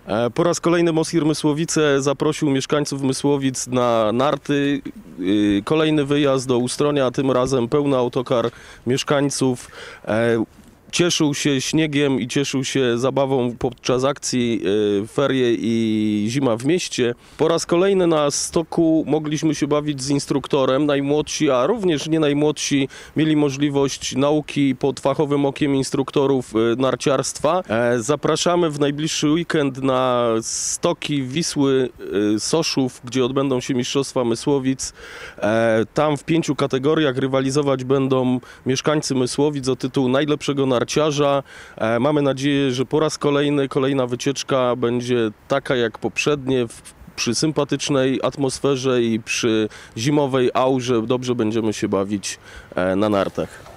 Po raz kolejny Mosir Mysłowice zaprosił mieszkańców Mysłowic na narty. Kolejny wyjazd do Ustronia, tym razem pełny autokar mieszkańców. Cieszył się śniegiem i cieszył się zabawą podczas akcji Ferie i Zima w mieście. Po raz kolejny na stoku mogliśmy się bawić z instruktorem. Najmłodsi, a również nie najmłodsi mieli możliwość nauki pod fachowym okiem instruktorów narciarstwa. Zapraszamy w najbliższy weekend na stoki Wisły Soszów, gdzie odbędą się Mistrzostwa Mysłowic. Tam w 5 kategoriach rywalizować będą mieszkańcy Mysłowic o tytuł najlepszego narciarza. Mamy nadzieję, że po raz kolejny kolejna wycieczka będzie taka jak poprzednie, przy sympatycznej atmosferze i przy zimowej aurze dobrze będziemy się bawić na nartach.